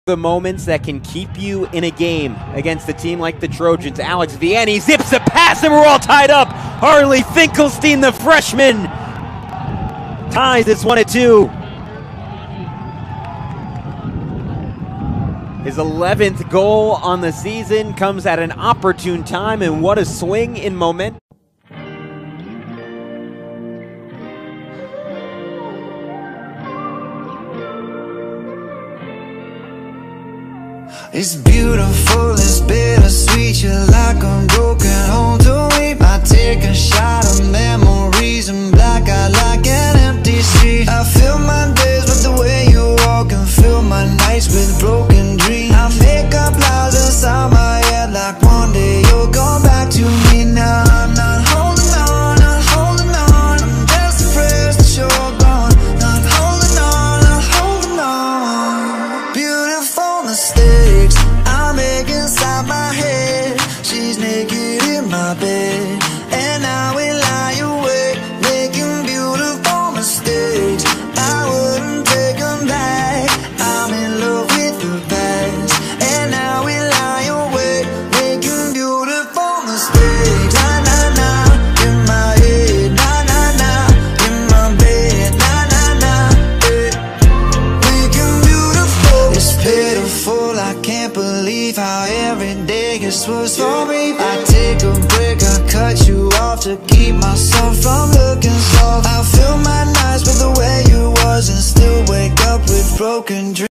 The moments that can keep you in a game against a team like the Trojans. Alex Vianney zips a pass and we're all tied up. Harley Finkelstein, the freshman, ties this 1-2. His 11th goal on the season comes at an opportune time, and what a swing in momentum. It's beautiful, it's bittersweet. You're like a broken home to me. I take a shot of memories and black out like an empty street. I fill my days with the way you walk and fill my nights with broken dreams. I make up lies inside my head like one day you'll come back to me. Now I'm not holding on, not holding on. I'm just afraid that you're gone. Not holding on, not holding on. Beautiful mistakes I make inside my head. She's naked in my bed, and I will lie awake, making beautiful mistakes. I wouldn't take them back. I'm in love with the past, and I will lie awake, making beautiful mistakes. Na na na, in my head. Na na na, in my bed. Na na na, making beautiful. It's pitiful, I can't believe how every day gets worse for me. I take a break, I cut you off to keep myself from looking soft. I fill my nights with the way you was and still wake up with broken dreams.